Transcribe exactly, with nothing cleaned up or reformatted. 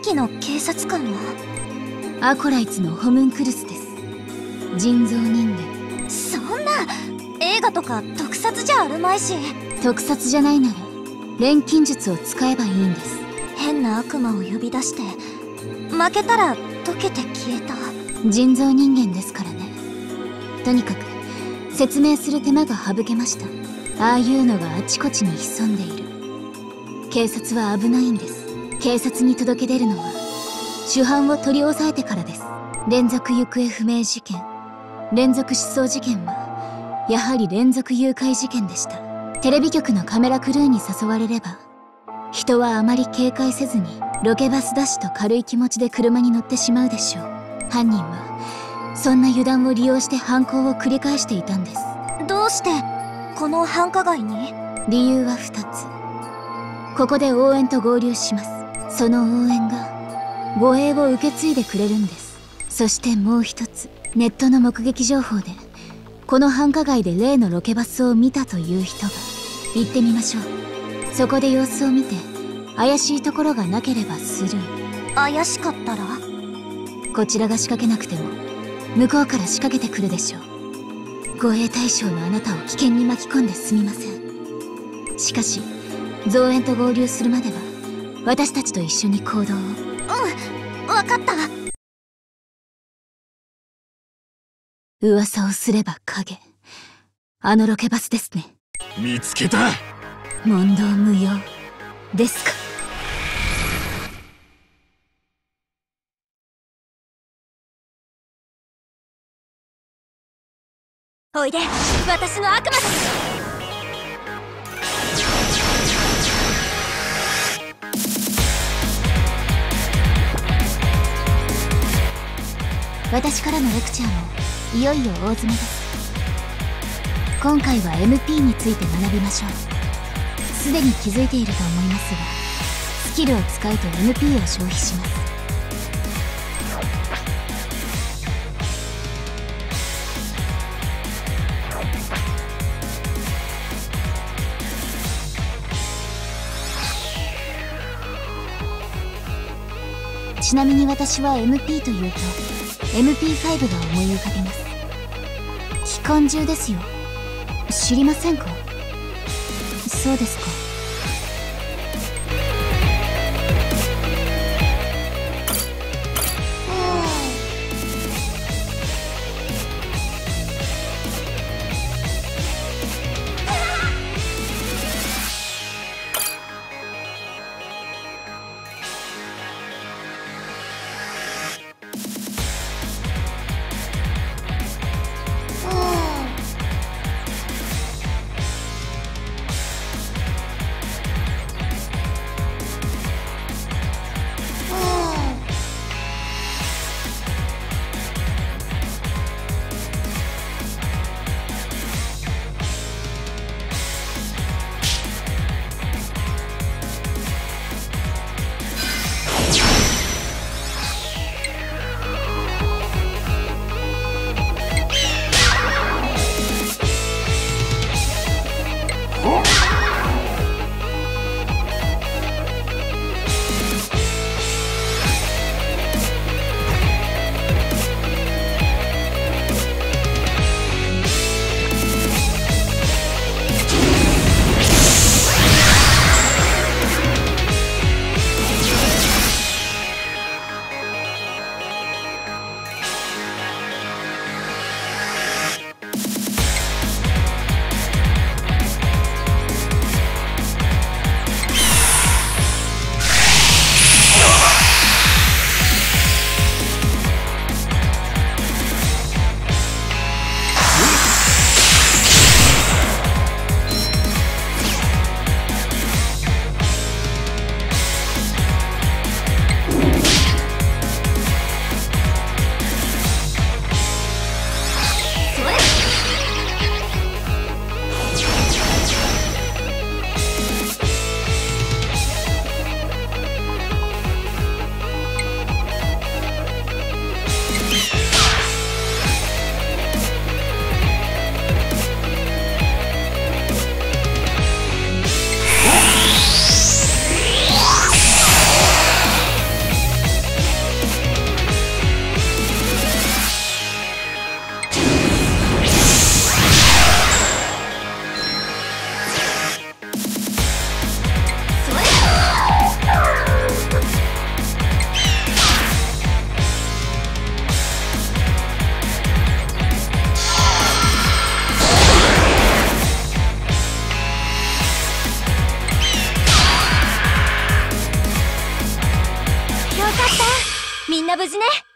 きの警察官はアコライツのホムンクルスです。人造人間。 そんな映画とか特撮じゃあるまいし。 特撮じゃないなら錬金術を使えばいいんです。 変な悪魔を呼び出して負けたら溶けて消えた。 人造人間ですからね。とにかく説明する手間が省けました。ああいうのがあちこちに潜んでいる。警察は危ないんです。警察に届け出るのは主犯を取り押さえてからです。連続行方不明事件、連続失踪事件はやはり連続誘拐事件でした。テレビ局のカメラクルーに誘われれば人はあまり警戒せずにロケバスだしと軽い気持ちで車に乗ってしまうでしょう。犯人はそんな油断を利用して犯行を繰り返していたんです。 どうしてこの繁華街に？ 理由はふたつ。ここで応援と合流します。その応援が護衛を受け継いでくれるんです。そしてもう一つ、ネットの目撃情報でこの繁華街で例のロケバスを見たという人が。行ってみましょう。そこで様子を見て怪しいところがなければスルー。 怪しかったらこちらが仕掛けなくても向こうから仕掛けてくるでしょう。護衛対象のあなたを危険に巻き込んですみません。しかし増援と合流するまでは私たちと一緒に行動を。うん、 分かった。 噂をすれば影。あのロケバスですね。 見つけた。 問答無用ですか。 おいで、私の悪魔だ。 私からのレクチャーもいよいよ大詰めです。今回は エムピー について学びましょう。すでに気づいていると思いますが、スキルを使うと エムピー を消費します。ちなみに私は エムピー というと エムピーファイブ が思い浮かびます。機関銃ですよ。知りませんか？そうですか。 な無事ね。